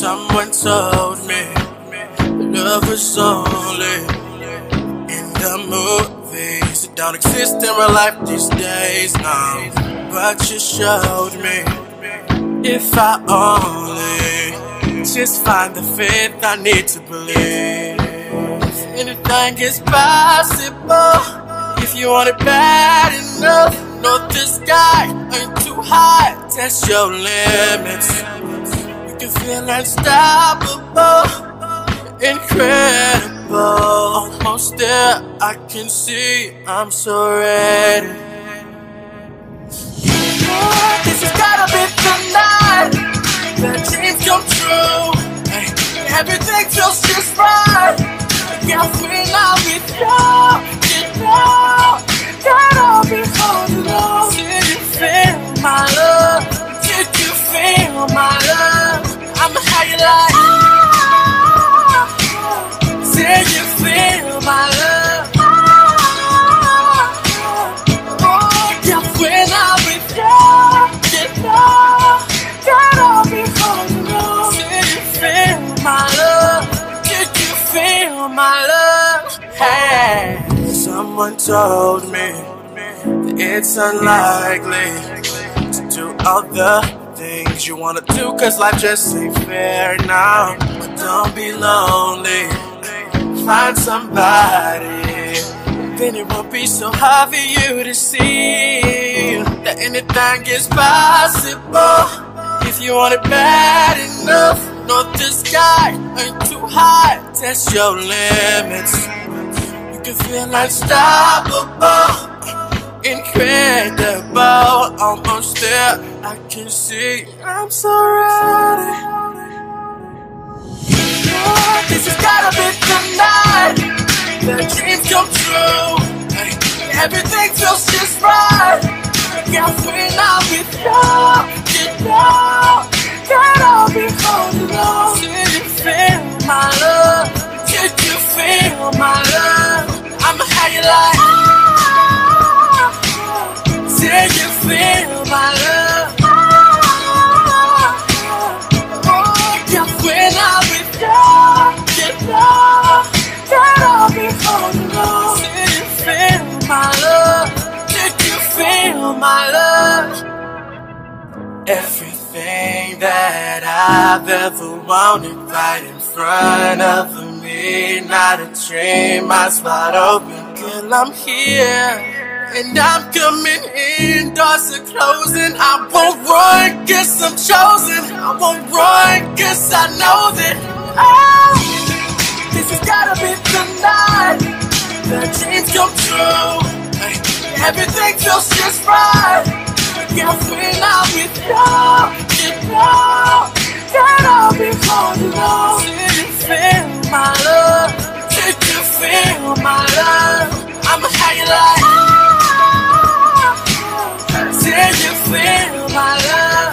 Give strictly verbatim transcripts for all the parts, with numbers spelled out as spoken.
Someone told me love was only in the movies. It don't exist in real life these days, no. But you showed me, if I only just find the faith I need to believe, anything is possible if you want it bad enough. Know the sky ain't too high, test your limits. You can feel unstoppable, incredible, almost there. I can see I'm so ready. This has gotta be the night that dreams come true. Hey, everything feels just right. Yeah, when I'm with you, you know that I'll be holding on. Did you feel my love? Did you feel my love? I'ma how you like. Did you feel my love? Oh, yeah, when I'm with you, you know that I'll be holding on. Did you feel my love? Did you feel my love? Hey, someone told me that it's unlikely to do all the things you wanna do, cause life just ain't fair now. But don't be lonely, find somebody, then it won't be so hard for you to see that anything is possible if you want it bad enough. Know the sky ain't too high, test your limits. You can feel unstoppable, incredible, almost there. I can see I'm so ready. This has gotta be the night that dreams come true. Hey, everything feels just right. Yeah, when I'm with you, you know that I'll be holding on. Did you feel my love? Did you feel my love? I'ma how you like. Did you feel my love? Oh, yeah, when I'm with you, you know that I'll be holding on. Did you feel my love? Did you feel my love? Everything that I've ever wanted right in front of me, not a dream, my spot open. Girl, I'm here, and I'm coming in, doors are closing. I won't run, guess I'm chosen. I won't run, guess I know that oh, this has gotta be the night that dreams come true. Hey, everything feels just right. Yeah, when I'm with you, you know that I'll be holding on. Did you feel my love? Did you feel my love? I'ma how you like. Did you feel my love?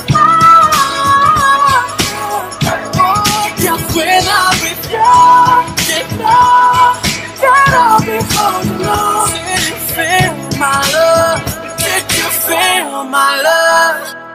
Oh, yeah, when I'm with you, you know that I'll be holding on. Did you feel my love? Did you feel my love?